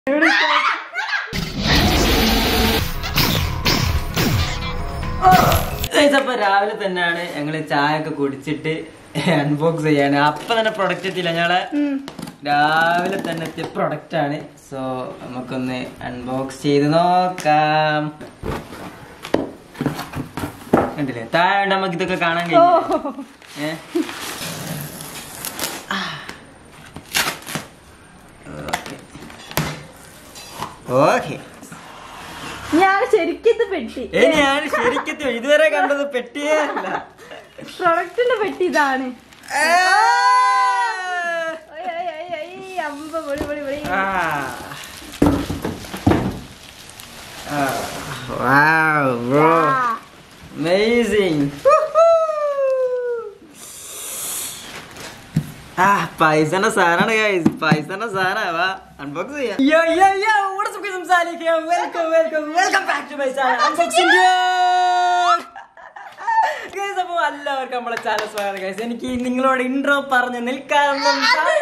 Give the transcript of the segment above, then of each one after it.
അപ്പൊ രാവിലെ തന്നെയാണ് ഞങ്ങള് ചായ ഒക്കെ കുടിച്ചിട്ട് അൺബോക്സ് ചെയ്യാണ്. അപ്പൊ തന്നെ പ്രൊഡക്റ്റ് എത്തിയില്ല, ഞങ്ങളെ രാവിലെ തന്നെ എത്തിയ പ്രൊഡക്റ്റ് ആണ്. സോ നമുക്കൊന്ന് അൺബോക്സ് ചെയ്ത് നോക്കാം. കണ്ടില്ലേ, താഴെ നമുക്ക് ഇതൊക്കെ കാണാൻ കഴിയും. ഓക്കെ, ഞാൻ ശരിക്കും പെട്ടി. ഞാൻ ശരിക്കും ഇതുവരെ കണ്ടത് പെട്ടിയേ അല്ല, പ്രൊഡക്റ്റിന്റെ പെട്ടി ഇതാണ്. Amazing. പൈസന്റെ സാധനമാണ് ഗൈസ്, പൈസന്റെ സാധനമാ. അൺബോക്സ് ചെയ്യാം. Welcome back to my channel Unboxingdude. Guys, അപ്പൊ എല്ലാവർക്കും നമ്മളെ ചാനൽ സ്വാഗതം ഗൈസ്. എനിക്ക് നിങ്ങളോട് ഇൻട്രോ പറഞ്ഞ് നിൽക്കാനൊന്നും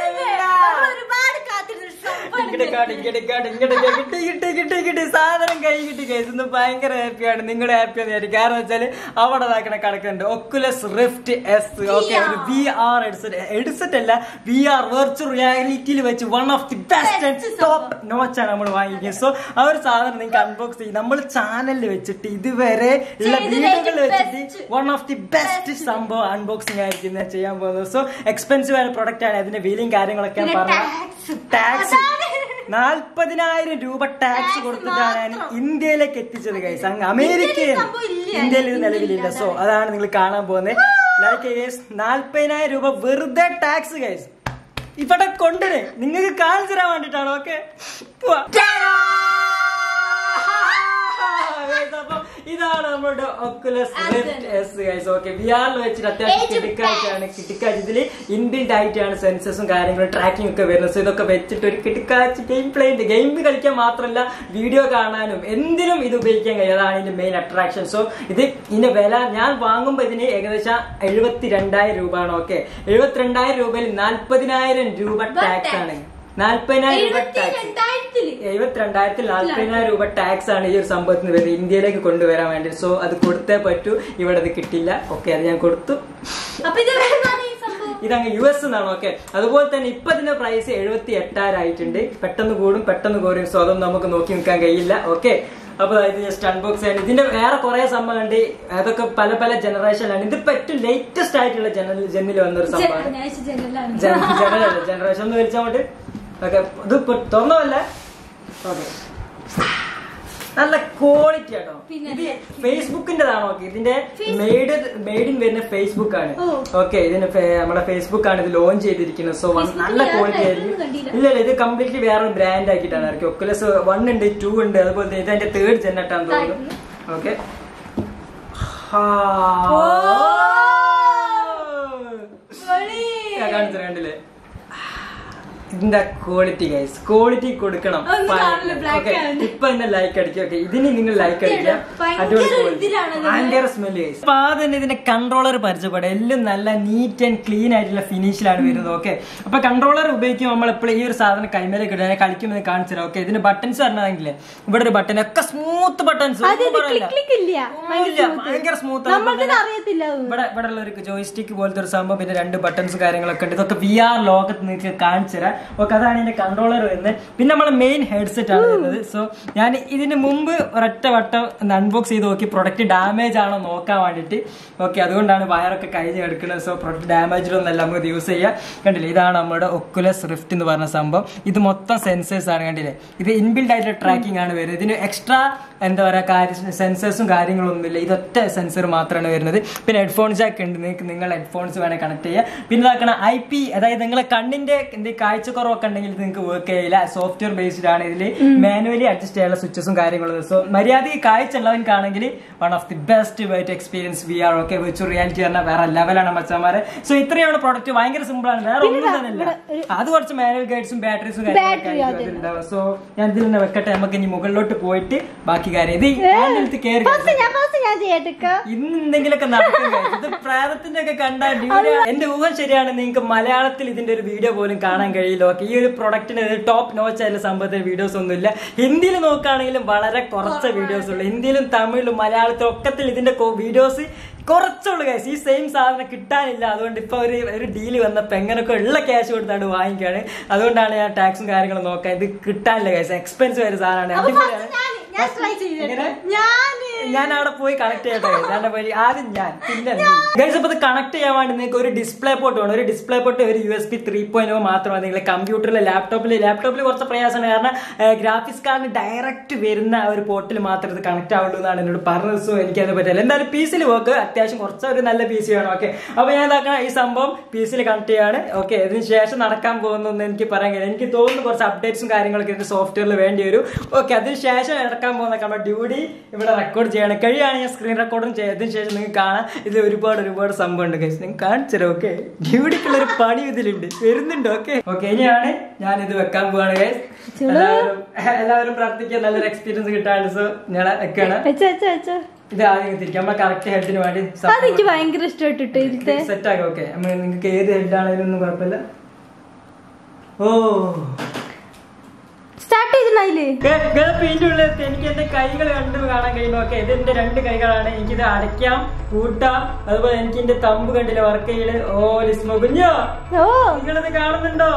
സാധനം കൈ കിട്ടി ഗൈസ്. ഇന്ന് ഭയങ്കര ഹാപ്പിയാണ്, നിങ്ങൾ ഹാപ്പിയാന്ന് വിചാരിക്കും. കാരണം വെച്ചാല് അവിടെ ഇതാക്കണ കണക്കുണ്ട് Oculas Rift S. ഓക്കെ, ഒരു VR ഹെഡ്സെറ്റ് അല്ല, VR വെർച്വൽ റിയാലിറ്റിയിൽ വെച്ച് one of the best and top നോച്ചാണ് നമ്മൾ വാങ്ങിക്കുന്നത്. സോ ആ ഒരു സാധനം നിങ്ങൾക്ക് അൺബോക്സ് ചെയ്യും. നമ്മൾ ചാനലിൽ വെച്ചിട്ട് ഇതുവരെ ഉള്ള വീഡിയോകളിൽ വെച്ചിട്ട് വൺ ഓഫ് ദി ബെസ്റ്റ് സംഭവം അൺബോക്സിംഗ് ആയിരിക്കും ചെയ്യാൻ പോകുന്നത്. സോ എക്സ്പെൻസീവ് ആയ പ്രൊഡക്റ്റ് ആണ്. അതിന്റെ വീലിംഗ് കാര്യങ്ങളൊക്കെ പറഞ്ഞു. ടാക്സ് 40,000 രൂപ ടാക്സ് കൊടുത്തിട്ടാണ് ഞാൻ ഇന്ത്യയിലേക്ക് എത്തിച്ചത് ഗൈസ്. അങ്ങ് അമേരിക്കയിൽ, ഇന്ത്യയിൽ ഇത് നിലവിലില്ല. സോ അതാണ് നിങ്ങൾ കാണാൻ പോകുന്നത്. ലൈക്ക് ഗൈസ്, 40,000 രൂപ വെറുതെ ടാക്സ് ഗൈസ് ഇവിടെ കൊണ്ടുവരെ നിങ്ങൾക്ക് കാണിച്ചു തരാൻ വേണ്ടിട്ടാണ്. ഓക്കെ, ഇതാണ് നമ്മുടെ Oculas Rift S guys. Okay, VR വെച്ചിട്ട് അത്യാവശ്യം കിടക്കാഴ്ചയാണ്. ഇതില് ഇൻബിൽഡ് ആയിട്ടാണ് സെൻസസും കാര്യങ്ങളും ട്രാക്കിംഗ് ഒക്കെ വരുന്നത്. സോ ഇതൊക്കെ വെച്ചിട്ട് ഒരു കിടക്കാഴ്ച ഗെയിം പ്ലേ ഉണ്ട്. ഗെയിം കളിക്കാൻ മാത്രമല്ല, വീഡിയോ കാണാനും എന്തിനും ഇത് ഉപയോഗിക്കാൻ കഴിയും. അതാണ് ഇതിന്റെ മെയിൻ അട്രാക്ഷൻ. സോ ഇതിന്റെ വില ഞാൻ വാങ്ങുമ്പോൾ ഇതിന് ഏകദേശം 72,000 രൂപ ആണ്. ഓക്കെ, 72,000 രൂപയിൽ 40,000 രൂപ ടാക്സ് ആണ്. 40,000 രൂപ ടാക്സ്, 72,000 40,000 രൂപ ടാക്സ് ആണ് ഈ ഒരു സംഭവത്തിന് വരുന്നത് ഇന്ത്യയിലേക്ക് കൊണ്ടുവരാൻ വേണ്ടി. സോ അത് കൊടുത്തേ പറ്റൂ, ഇവിടെ അത് കിട്ടില്ല. ഓക്കെ, അത് ഞാൻ കൊടുത്തു. ഇതങ്ങ് US എന്നാണ്. ഓക്കെ, അതുപോലെ തന്നെ ഇപ്പൊ ഇതിന്റെ പ്രൈസ് 78,000 ആയിട്ടുണ്ട്. പെട്ടെന്ന് കൂടും പെട്ടെന്ന് കുറയും. സോ അതൊന്നും നമുക്ക് നോക്കി നിൽക്കാൻ കഴിയില്ല. ഓക്കെ, അപ്പൊ ഇത് ജസ്റ്റ് അൺബോക്സ് ചെയ്യാൻ. ഇതിന്റെ വേറെ കുറെ സംഭവം ഉണ്ട്, അതൊക്കെ പല പല ജനറേഷനിലാണ്. ഇതിപ്പോ ഏറ്റവും ലേറ്റസ്റ്റ് ആയിട്ടുള്ള ജെന്നിൽ വന്നൊരു സംഭവമാണ്. ജനറേഷൻ എന്ന് വിളിച്ചോണ്ട്. ഓക്കെ, ഇത് തുറന്നല്ല. ഓക്കെ, നല്ല ക്വാളിറ്റി ആട്ടോ. ഇത് ഫേസ്ബുക്കിന്റെതാണ്. ഓക്കെ, ഇതിന്റെ മെയ്ഡിൻ വരുന്ന ഫേസ്ബുക്ക് ആണ്. ഓക്കെ, ഇതിന് നമ്മുടെ ഫേസ്ബുക്ക് ആണ് ഇത് ലോഞ്ച് ചെയ്തിരിക്കുന്നത്. സോ നല്ല ക്വാളിറ്റി ആയിരിക്കും. ഇല്ല, ഇത് കംപ്ലീറ്റ്ലി വേറെ ബ്രാൻഡ് ആക്കിയിട്ടാണ് ഇറക്കി. Oculus 1 ഉണ്ട്, 2 ഉണ്ട്, അതുപോലെ തന്നെ ഇത് അതിന്റെ 3rd ജെന്നറ്റാന്ന് തോന്നുന്നു. ഓക്കെ, കാണിച്ചു കണ്ടില്ലേ ഇതിന്റെ ക്വാളിറ്റി ഗൈസ്. ക്വാളിറ്റി കൊടുക്കണം. ഇപ്പൊ തന്നെ ലൈക്ക് അടിക്കുക. ഓക്കെ, ഇതിന് നിങ്ങൾ ലൈക്ക് അടിക്കുക. അടിപൊളി ഭയങ്കര സ്മെല്ല് ഗൈസ്. അപ്പൊ ആദ്യം ഇതിന്റെ കൺട്രോളർ പരിചയപ്പെടുക. എല്ലാം നല്ല നീറ്റ് ആൻഡ് ക്ലീൻ ആയിട്ടുള്ള ഫിനിഷിലാണ് വരുന്നത്. ഓക്കെ, അപ്പൊ കൺട്രോളർ ഉപയോഗിക്കുമ്പോൾ നമ്മൾ എപ്പോഴും ഈ ഒരു സാധനം കൈമേലേക്ക് ഇടുക. കളിക്കുമ്പോൾ കാണിച്ചു തരാം. ഓക്കെ, ഇതിന്റെ ബട്ടൺസ് പറഞ്ഞെങ്കിലേ ഇവിടെ ഒരു ബട്ടൺ ഒക്കെ സ്മൂത്ത് ബട്ടൺസ്, ഭയങ്കര സ്മൂത്ത്. ഇവിടെ ഉള്ള ഒരു ജോയ്സ്റ്റിക്ക് പോലത്തെ ഒരു സംഭവം, പിന്നെ 2 ബട്ടൺസ് കാര്യങ്ങളൊക്കെ ഉണ്ട്. ഇതൊക്കെ VR ലോകത്ത് നിങ്ങൾക്ക് കാണിച്ചു തരാം. ഓക്കെ, അതാണ് ഇതിന്റെ കൺട്രോളർ വരുന്നത്. പിന്നെ നമ്മളെ മെയിൻ ഹെഡ്സെറ്റ് ആണ് വരുന്നത്. സോ ഞാൻ ഇതിന് മുമ്പ് ഒരൊറ്റ വട്ടം അൺബോക്സ് ചെയ്ത് നോക്കി പ്രൊഡക്റ്റ് ഡാമേജ് ആണോ നോക്കാൻ വേണ്ടിയിട്ട്. ഓക്കെ, അതുകൊണ്ടാണ് വയറൊക്കെ കഴിഞ്ഞ് എടുക്കുന്നത്. സോ പ്രൊഡക്റ്റ് ഡാമേജിലൊന്നല്ല നമുക്ക് യൂസ് ചെയ്യാം. കണ്ടില്ലേ, ഇതാണ് നമ്മുടെ Oculus Rift എന്ന് പറഞ്ഞ സംഭവം. ഇത് മൊത്തം സെൻസേഴ്സ് ആണ്. കണ്ടില്ലേ, ഇത് ഇൻബിൽഡ് ആയിട്ടുള്ള ട്രാക്കിംഗ് ആണ് വരുന്നത്. ഇതിന് എക്സ്ട്രാ എന്താ പറയുക സെൻസേഴ്സും കാര്യങ്ങളും ഒന്നുമില്ല. ഇതൊറ്റ സെൻസർ മാത്രമാണ് വരുന്നത്. പിന്നെ ഹെഡ്ഫോൺ ജാക്ക് ഉണ്ട്, നിങ്ങൾ ഹെഡ്ഫോൺസ് വേണേൽ കണക്ട് ചെയ്യുക. പിന്നെ ഇതാക്കണ IP, അതായത് നിങ്ങളെ കണ്ണിന്റെ കാഴ്ചക്കുറവൊക്കെ ഉണ്ടെങ്കിൽ നിങ്ങൾക്ക് വർക്ക് ചെയ്യില്ല. സോഫ്റ്റ്വെയർ ബേസ്ഡ് ആണ്. ഇതിൽ മാനുവലി അഡ്ജസ്റ്റ് ചെയ്യാനുള്ള സ്വിച്ചസും കാര്യങ്ങളും. സോ മര്യാദയ്ക്ക് കാഴ്ച ഉള്ളവർക്കാണെങ്കിൽ one of the best way to experience VR. Okay, virtual reality പറഞ്ഞാൽ വേറെ ലെവലാണ് മച്ചന്മാരെ. സോ ഇത്രയാണ് പ്രോഡക്റ്റ്. ഭയങ്കര സിമ്പിൾ ആണ്, വേറെ ഒന്നും തന്നെ ഇല്ല. അത് കുറച്ച് മാനുവൽ ഗൈഡ്സും ബാറ്ററീസും കാര്യങ്ങളൊക്കെ ഉണ്ടാവും. സോ ഞാൻ ഇതിൽ തന്നെ വെക്കട്ടെ. നമുക്ക് ഇനി മുകളിലോട്ട് പോയിട്ട് ബാക്കി കാര്യം ഇത് കയറി ഇന്ന് എന്തെങ്കിലുമൊക്കെ നടക്കും. ഇത് പ്രാതത്തിന്റെ ഒക്കെ കണ്ടാൽ എന്റെ ഊഹം ശരിയാണ്, നിങ്ങൾക്ക് മലയാളത്തിൽ ഇതിന്റെ ഒരു വീഡിയോ പോലും കാണാൻ കഴിയില്ല. അറിയില്ല. ഓക്കെ, ഈ ഒരു പ്രൊഡക്റ്റിന് ടോപ്പ് നോച്ച് ആയിട്ടുള്ള സംഭവത്തിൽ വീഡിയോസ് ഒന്നുമില്ല. ഹിന്ദിയിൽ നോക്കുകയാണെങ്കിലും വളരെ കുറച്ച് വീഡിയോസ് ഉള്ളു. ഹിന്ദിയിലും തമിഴിലും മലയാളത്തിലും ഒക്കത്തിൽ ഇതിന്റെ വീഡിയോസ് കുറച്ചുള്ളൂ ഗൈസ്. ഈ സെയിം സാധനം കിട്ടാനില്ല. അതുകൊണ്ട് ഇപ്പൊ ഒരു ഡീല് വന്നപ്പോ എങ്ങനെയൊക്കെ ഉള്ള ക്യാഷ് കൊടുത്താണ് വാങ്ങിക്കാണ്. അതുകൊണ്ടാണ് ഞാൻ ടാക്സും കാര്യങ്ങളും നോക്കാൻ. ഇത് കിട്ടാനില്ല ഗൈസ്, എക്സ്പെൻസീവ് ആയ സാധനമാണ്. അടിപൊളിയാണ്. ഞാൻ അവിടെ പോയി കണക്ട് ചെയ്യട്ടെ ഗൈസ്. ആദ്യം ഞാൻ പിന്നെ ഗൈസ്. അപ്പൊ ഇത് കണക്ട് ചെയ്യാൻ വേണ്ടി നിങ്ങൾക്ക് ഒരു ഡിസ്പ്ലേ പോർട്ട് വേണം. ഒരു ഡിസ്പ്ലേ പോർട്ട് ഒരു USB 3.0 മാത്രമാണ്. നിങ്ങൾ കമ്പ്യൂട്ടറിൽ ലാപ്ടോപ്പിൽ കുറച്ച് പ്രയാസമാണ്. കാരണം ഗ്രാഫിക്സ് കാർഡിന് ഡയറക്റ്റ് വരുന്ന ഒരു പോർട്ടിൽ മാത്രമേ ഇത് കണക്ട് ആവുള്ളൂ എന്നാണ് എന്നോട് പറഞ്ഞത്. സോ എനിക്കത് പറ്റില്ല. എന്തായാലും PC വർക്ക് അത്യാവശ്യം കുറച്ച് ഒരു നല്ല PC വേണം. ഓക്കെ, അപ്പൊ ഞാൻ ഇതാക്കണം ഈ സംഭവം PC കണക്ട് ചെയ്യാണ്. ഓക്കെ, ഇതിന് ശേഷം നടക്കാൻ പോകുന്നൊന്നും എനിക്ക് പറയാൻ കഴിയില്ല. എനിക്ക് തോന്നുന്നു കുറച്ച് അപ്ഡേറ്റ്സും കാര്യങ്ങളൊക്കെ ഇതിന്റെ സോഫ്റ്റ്വെയറിൽ വേണ്ടി വരും. ഓക്കെ, അതിന് ശേഷം നടക്കാൻ പോകുന്ന നമ്മുടെ ഡ്യൂഡി ഇവിടെ റെക്കോർഡ് ചെയ്യണം. കഴിയുകയാണ് ഞാൻ സ്ക്രീൻ റെക്കോർഡും ചെയ്തതിന് ശേഷം നിങ്ങൾക്ക് കാണാം. ഇത് ഒരുപാട് സംഭവം ഉണ്ട് ഗൈസ്. നിങ്ങൾക്ക് കാണിച്ചു. ഓക്കെ, ഡ്യൂഡിക്കുള്ളൊരു പണി ഇതിലുണ്ട്, വരുന്നുണ്ട്. ഓക്കെ, ഇനിയാണ് ഞാൻ ഇത് വെക്കാൻ പോവാണ് ഗൈസ്. എല്ലാവരും പ്രാർത്ഥിക്കാൻ നല്ലൊരു എക്സ്പീരിയൻസ് കിട്ടാണ്ട്. സോ ഞാൻ വെക്കാണ്. ഇത് ആദ്യം തിരിക്കാം. നമ്മളെ കറക്റ്റ് ഹെഡിന് വേണ്ടി ഭയങ്കര ഇഷ്ടപ്പെട്ടിട്ട് സെറ്റ് ആക്കി. ഓക്കെ, നിങ്ങൾക്ക് ഏത് ഹെഡ് ആണെങ്കിലും ഒന്നും കുഴപ്പമില്ല. ഓ, സ്റ്റാർട്ട് ചെയ്തിട്ടുണ്ടായില്ലേ? ഇതിന്റെ ഉള്ളിൽ എനിക്ക് എന്റെ കൈകൾ കണ്ടു കാണാൻ കഴിയുന്നു. ഓക്കെ, ഇത് എന്റെ 2 കൈകളാണ്. എനിക്കിത് അടയ്ക്കാം, പൂട്ടാം. അതുപോലെ എനിക്ക് എന്റെ തമ്പ് കണ്ടില്ല വർക്ക് ചെയ്യല്. ഓ ലിസ്മോ കുഞ്ഞോ, നിങ്ങളിത് കാണുന്നുണ്ടോ?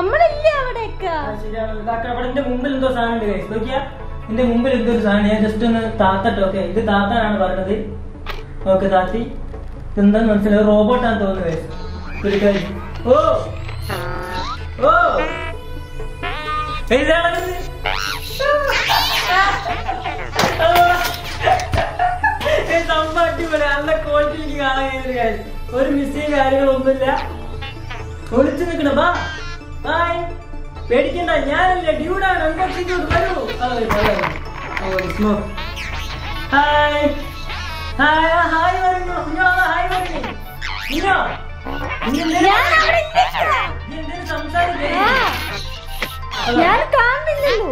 ശരിയാണ്. അവിടെ എന്റെ മുമ്പിൽ എന്തോ സാധനം ഉണ്ട് ഗൈസ്. നോക്കിയാ എന്റെ മുമ്പിൽ എന്തോ ഒരു സാധനം. ഞാൻ ജസ്റ്റ് ഒന്ന് താത്തട്ടെ. ഓക്കെ, ഇത് താത്താനാണ് പറഞ്ഞത്. ഓക്കെ, താത്തി. ഇതെന്താന്ന് മനസ്സിലായി, റോബോട്ടാന്ന് തോന്നുന്നു ഗൈസ്. ഒരു കൈ. ഓ ഓ അടിപൊളി, നല്ല ക്വാളിറ്റി എനിക്ക് കാണാൻ കഴിയുന്ന കാര്യം. ഒരു മിസ്സിങ് കാര്യങ്ങളൊന്നുമില്ല. ഒളിച്ചു നിൽക്കണ. ബാ ബായ്, പേടിക്കണ്ട, ഞാനല്ലേ ഡ്യൂഡാണ്. അൺബോക്സിംഗ് വരൂ. ഹായ് ഹായ് ഹായ് വരുന്നു. ഹായ് വരുന്നു. സംസാരിക്കുന്നു. ഞാൻ കാണുന്നില്ലല്ലോ.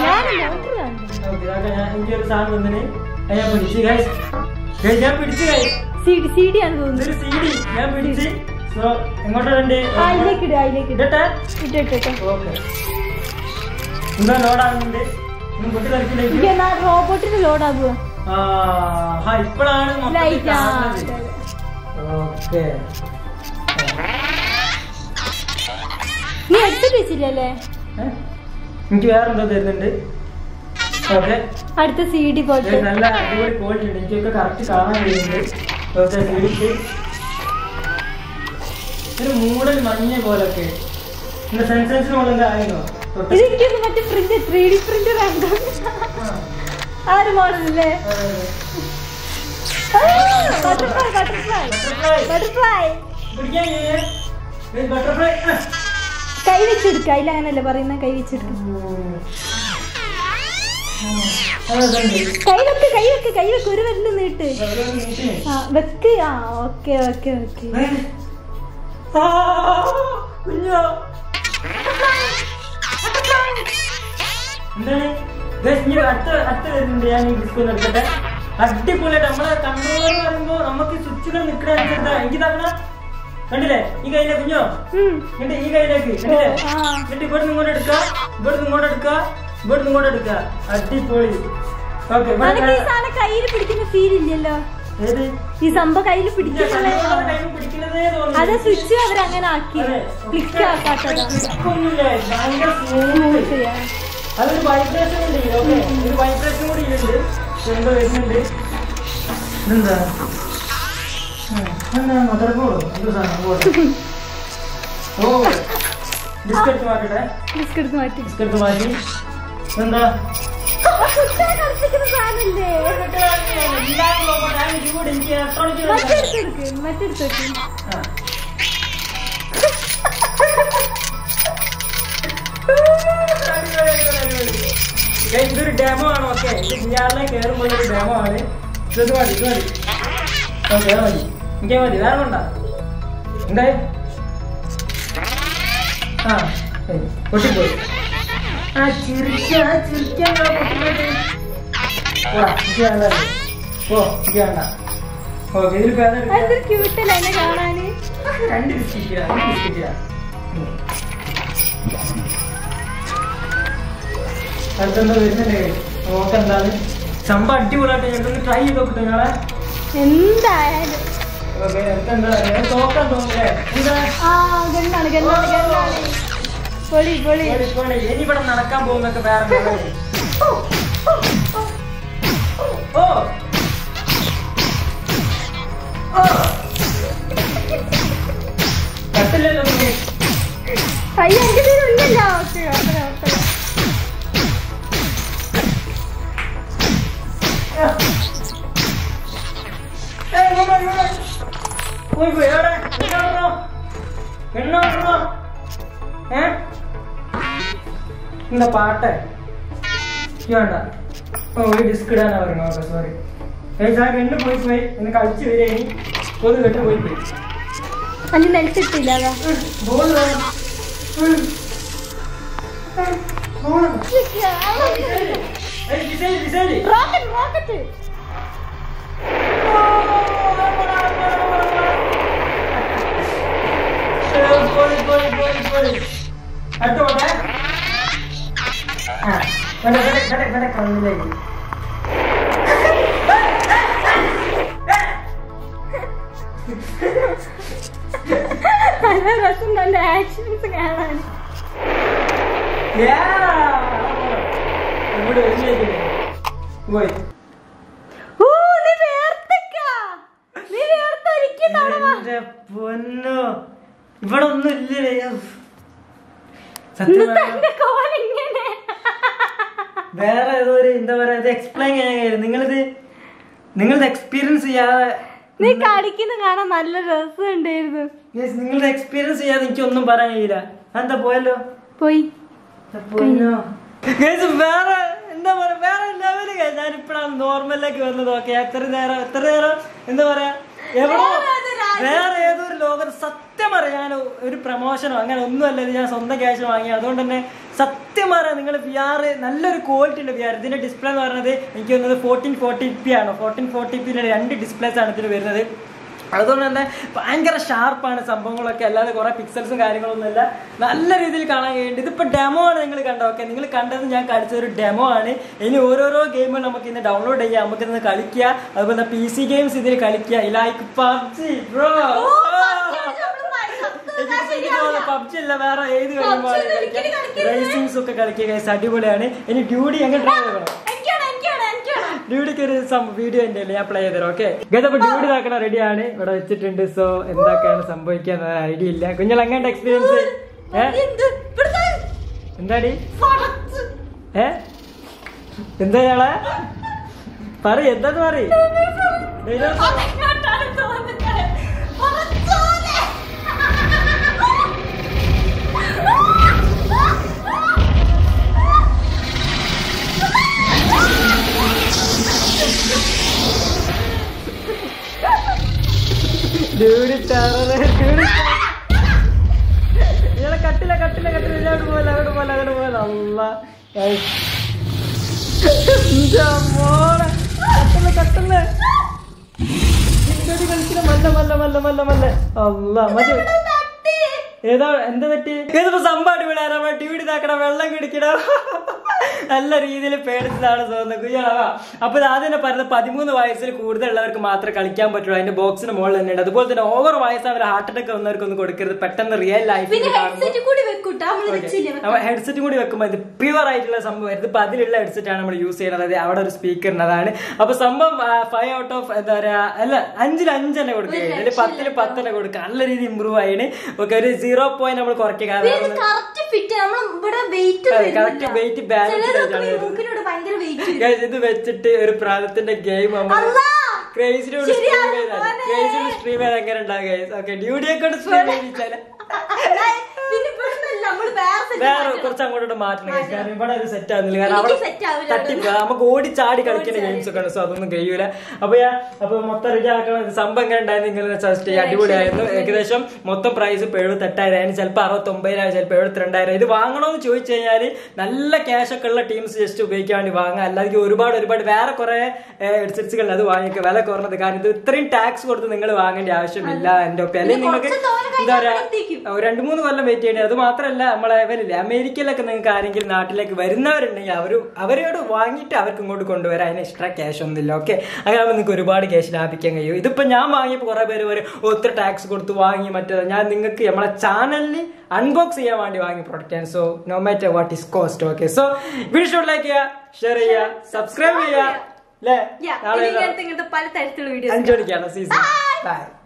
എനിക്കൊരു സാധനം വന്നിന്. ഞാൻ പിടിച്ചു CD ആണ് തോന്നുന്നു. ഒരു CD ഞാൻ പിടിച്ച്. സോ എങ്ങോട്ടുണ്ട്? എന്താ ലോഡാകുന്നുണ്ട്? റോബോട്ടിന് ലോഡാകുക. ഇപ്പോഴാണ്. ഓക്കെ, നീ ഹെഡ്സെറ്റ് വെച്ചില്ലല്ലേ? എനിക്ക് വേറെന്തോ തരുന്നുണ്ട്. ഓക്കെ, അടുത്ത CD പോലത്തെ നല്ല അടിപൊളി ക്വാളിറ്റി ഉണ്ട്. എനിക്കൊക്കെ കറക്റ്റ് കാണാൻ കഴിയുന്നുണ്ട്. CDക്ക് ഒരു മൂടൽ മഞ്ഞ പോലൊക്കെ. സെൻസേഴ്സിന് പോലെ ആയിരുന്നോ? മറ്റേ പ്രിന്റ് 3D പ്രിന്റർ ആ ഒരു മോഡലല്ലേ? ബട്ടർഫ്ലൈ കൈ വെച്ചെടുക്ക. അതിലങ്ങനല്ലേ പറയുന്ന, കൈ വെച്ചെടുക്ക. കൈ വെക്ക് ഒരു വരല് നീട്ട്. വെക്ക്. ഓക്കെ. അടിപൊളിയായിട്ട് നമ്മളെ കൺട്രോളർ പറയുമ്പോ നമുക്ക് സ്വിച്ചുകൾ നിൽക്കണ എനിക്ക് തരണ കണ്ടില്ലേ? ഈ കയ്യിലെ കുഞ്ഞോ, എന്നിട്ട് ഈ കയ്യിലേക്ക് കണ്ടില്ലേ? എന്നിട്ട് ഇവിടുന്ന് ഇങ്ങോട്ട് എടുക്ക, ഇവിടുന്ന് ഇങ്ങോട്ട് എടുക്ക. അടിപൊളി. ഓക്കെ, കയ്യിൽ പിടിക്കുന്ന ഫീൽ ഇല്ലല്ലോ. ഈ സംഭവം കയ്യിൽ പിടിക്കുന്നതേ അതെ. സ്വിച്ച് അവരങ്ങനെ ആക്കി ക്ലിക്ക് ആക്കാത്തതാ. അതൊരു വൈബ്രേഷൻ ഉണ്ട്. ഓക്കെ, ഒരു വൈബ്രേഷൻ കൂടി ഉണ്ട്. എന്തോ വരുന്നുണ്ട്. ഇതെന്താ മദർബോർഡോ എന്തോ സാധനം? ഓ, ബിസ്ക്കറ്റ് മാറ്റട്ടെ. ബിസ്ക്കറ്റ് മാറ്റി. എന്താ ഇതൊരു ഡെമോ ആണ്. ഓക്കെ, ഇത് ഇയാളെ കയറുമ്പോൾ ഒരു ഡെമോ ആണ്. ഇത് മതി. ഓക്കെ, മതി. എനിക്ക് മതി. വേറെ കൊണ്ടാ എന്തായി? പൊട്ടിപ്പോയി. ചിരിക്കാൻ വേണ്ട. ഓക്കെ, ഇതിൽ ക്യൂട്ടല്ലേ കാണാന്? 2 ബിസ്ക്കറ്റ്. അടുത്തെന്താ വരുന്നുണ്ട് നോക്കെന്താണ് സംഭവം അടിപൊളിയായിട്ട് ഞങ്ങൾക്ക് ട്രൈ ചെയ്ത് നോക്കട്ടെ ഞങ്ങളെ എന്തായാലും നോക്കാൻ തോന്നുന്നേ ഇനി ഇവിടെ നടക്കാൻ പോകുന്നൊക്കെ വേറെ ഓ കട്ടില്ലല്ലോ എന്താ പാട്ട് വേണ്ട ഒരു ഡിസ്ക് ഇടാനാ പറയണോ സോറി എണ്ണ പോയി എന്ന് കളിച്ചു വരിക ഇനി ഒരു കെട്ട് പോയി ബോൾ അടുത്തോട്ടെ കണ്ണിലേക്ക് രസം നല്ല ആക്ഷൻസ് കാണാൻ പോയി പൊന്നോ ഇവിടെ ഒന്നും ഇല്ലേ വേറെ ഏതോ ഒരു എന്താ പറയാ ഇത് എക്സ്പ്ലെയിൻ ചെയ്യാൻ നിങ്ങളിത് എക്സ്പീരിയൻസ് ചെയ്യാതെ നീ കളിക്കുന്ന കാണാൻ നല്ല രസമുണ്ടായിരുന്നു നിങ്ങളുടെ എക്സ്പീരിയൻസ് ചെയ്യാതെ എനിക്കൊന്നും പറയാൻ കഴിയില്ല എന്താ പോയല്ലോ പോയി വേറെ എന്താ പറയാ വേറെ ലെവല് ഞാനിപ്പോഴാണ് നോർമലിലേക്ക് വന്നത് ഓക്കെ എത്ര നേരം എന്താ പറയാ എവിടെ വേറെ ഏതൊരു ലോകത്ത് സത്യം പറയാൻ ഒരു പ്രൊമോഷനോ അങ്ങനെ ഒന്നുമല്ല ഞാൻ സ്വന്തം ക്യാഷ് വാങ്ങി അതുകൊണ്ട് തന്നെ സത്യം പറയാം നിങ്ങൾ VR നല്ലൊരു ക്വാളിറ്റി ഉണ്ട് VR ഇതിന്റെ ഡിസ്പ്ലേ എന്ന് പറയുന്നത് എനിക്ക് തോന്നുന്നത് 1440p ആണ് 1440p 2 ഡിസ്പ്ലേസ് ആണ് ഇതിന് വരുന്നത് അതുകൊണ്ട് തന്നെ ഭയങ്കര ഷാർപ്പാണ് സംഭവങ്ങളൊക്കെ അല്ലാതെ കുറെ പിക്സൽസും കാര്യങ്ങളൊന്നുമില്ല നല്ല രീതിയിൽ കാണാൻ കഴിയുന്നുണ്ട് ഇതിപ്പോ ഡെമോ ആണ് നിങ്ങൾ കണ്ടത് ഓക്കെ നിങ്ങൾ കണ്ടത് ഞാൻ കളിച്ചൊരു ഡെമോ ആണ് ഇനി ഓരോരോ ഗെയിമുകൾ നമുക്ക് ഇന്ന് ഡൗൺലോഡ് ചെയ്യാം നമുക്ക് ഇന്ന് കളിക്കുക അതുപോലെ PC ഗെയിംസ് ഇതിൽ കളിക്കുക ലൈക്ക് PUBG ബ്രോ PUBG അല്ല വേറെ ഏത് ഗെയിമാണ് റേസിംഗ്സ് ഒക്കെ കളിക്കുക അടിപൊളിയാണ് ഇനി ഡ്യൂഡി എങ്ങനെ ട്രൈ ചെയ്യണം ഡ്യൂഡിക്ക് ഒരു വീഡിയോ ഉണ്ട് ഞാൻ പ്ലേ ചെയ്തരാം ഓക്കെ ഗതപ്പോ ഡ്യൂഡി ഇതാക്കണ റെഡിയാണ് ഇവിടെ വെച്ചിട്ടുണ്ട് സോ എന്തൊക്കെയാണ് സംഭവിക്കാൻ ഐഡിയ ഇല്ല കുഞ്ഞാൽ അങ്ങനത്തെ എക്സ്പീരിയൻസ് എന്താടി എന്താ ഞങ്ങളെ പറയ് എന്താന്ന് പറയ് കട്ടില്ല അങ്ങോട്ട് പോലെ അല്ല മോളെ കട്ടല്ലേ മല്ല അല്ല മതി ഏതാ എന്താ പറ്റി ഏതിപ്പോ സംഭവം അടിപൊളിയാരാ ഡ്യൂട്ടി ഇതാക്കണ വെള്ളം കുടിക്കണ നല്ല രീതിയിൽ പേടിച്ചതാണ് തോന്നുന്നത് കുയ്യാളാ അപ്പൊ ഇത് ആദ്യം തന്നെ പറഞ്ഞത് 13 വയസ്സിൽ കൂടുതലുള്ളവർക്ക് മാത്രമേ കളിക്കാൻ പറ്റുള്ളൂ അതിന്റെ ബോക്സിന് മുകളിൽ തന്നെ ഉണ്ട് അതുപോലെ തന്നെ ഓവർ വയസ്സ് അവർ ഹാർട്ട് അറ്റാക്ക് വന്നവർക്കൊന്നും കൊടുക്കരുത് പെട്ടെന്ന് റിയൽ ലൈഫിൽ ഹെഡ്സെറ്റ് കൂടി വെക്കുമ്പോൾ ഇത് പ്യുവർ ആയിട്ടുള്ള സംഭവം ഇതിപ്പോ അതിലുള്ള ഹെഡ്സെറ്റ് ആണ് നമ്മൾ യൂസ് ചെയ്യുന്നത് അതായത് അവിടെ ഒരു സ്പീക്കറിനതാണ് അപ്പൊ സംഭവം 5 ഔട്ട് ഓഫ് എന്താ പറയാ അല്ല 5-ൽ 5 തന്നെ കൊടുക്കുക 10-ൽ 10 തന്നെ കൊടുക്കുക നല്ല രീതി ഇമ്പ്രൂവ് ആയിന് ഓക്കെ ഒരു 0 പോയിന്റ് നമ്മൾ കുറയ്ക്കുക കാരണം കറക്റ്റ് വെയിറ്റ് ബാലൻസ് ഇത് വെച്ചിട്ട് ഒരു പ്രായത്തിന്റെ ഗെയിം ക്രേസിനോട് സ്ട്രീം ചെയ്ത് എങ്ങനെ ഉണ്ടാകും ഓക്കെ ഡ്യൂഡിയെ കൊണ്ട് സ്ട്രീം ചെയ്യിച്ചാല് വേറെ കുറച്ച് അങ്ങോട്ടോട്ട് മാറ്റണം കാരണം ഇവിടെ ഒരു സെറ്റ് ആവുന്നില്ല കാരണം അവിടെ തട്ടിപ്പോ നമുക്ക് ഓടിച്ചാടി കളിക്കുന്ന ഗെയിംസ് ഒക്കെ ഉണ്ട് സോ അതൊന്നും കഴിയൂല അപ്പൊ മൊത്തം റെഡിയാക്കണം സംഭവം എങ്ങനെ ഉണ്ടായിരുന്നു നിങ്ങൾ സജസ്റ്റ് ചെയ്യാൻ അടിപൊളിയായിരുന്നു ഏകദേശം മൊത്തം പ്രൈസ് ഇപ്പൊ 78,000 ചിലപ്പോൾ 69,000 ചിലപ്പോൾ 72,000 ഇത് വാങ്ങണമെന്ന് ചോദിച്ചു കഴിഞ്ഞാൽ നല്ല ക്യാഷ് ഒക്കെ ഉള്ള ടീംസ് ജസ്റ്റ് ഉപയോഗിക്കാൻ വേണ്ടി വാങ്ങാം അല്ലാതെ ഒരുപാട് വേറെ കുറെ ഹെഡ്സെറ്റ്സുകൾ അത് വാങ്ങിക്കുക വില കുറഞ്ഞത് കാരണം ഇത് ഇത്രയും ടാക്സ് കൊടുത്ത് നിങ്ങൾ വാങ്ങേണ്ട ആവശ്യമില്ല എന്റെ ഒപ്പം അല്ലെങ്കിൽ നിങ്ങൾക്ക് എന്താ പറയാ 2-3 കൊല്ലം വെയിറ്റ് ചെയ്യേണ്ടി അത് മാത്രമല്ല നമ്മൾ നമ്മളെ ഇവരില്ലേ അമേരിക്കയിലൊക്കെ നിങ്ങൾക്ക് ആരെങ്കിലും നാട്ടിലേക്ക് വരുന്നവരുണ്ടെങ്കിൽ അവരോട് വാങ്ങിയിട്ട് അവർക്ക് ഇങ്ങോട്ട് കൊണ്ടുവരാൻ അതിന് എക്സ്ട്രാ ക്യാഷ് ഒന്നുമില്ല. ഓക്കെ, അങ്ങനെ നിങ്ങൾക്ക് ഒരുപാട് ക്യാഷ് ലാഭിക്കാൻ കഴിയും. ഇതിപ്പോ ഞാൻ വാങ്ങിയപ്പോൾ കുറെ പേര് വരും ഒത്തിരി ടാക്സ് കൊടുത്ത് വാങ്ങി മറ്റേ ഞാൻ നിങ്ങൾക്ക് നമ്മളെ ചാനലിൽ അൺബോക്സ് ചെയ്യാൻ വേണ്ടി വാങ്ങി പ്രൊഡക്റ്റ് ആണ്. So no matter what is cost. Okay, so video like ചെയ്യുക, ഷെയർ ചെയ്യുക, സബ്സ്ക്രൈബ് ചെയ്യുക. അല്ലേ, നാളെ 5 മണിക്കാണ് സീസൺ. ബൈ.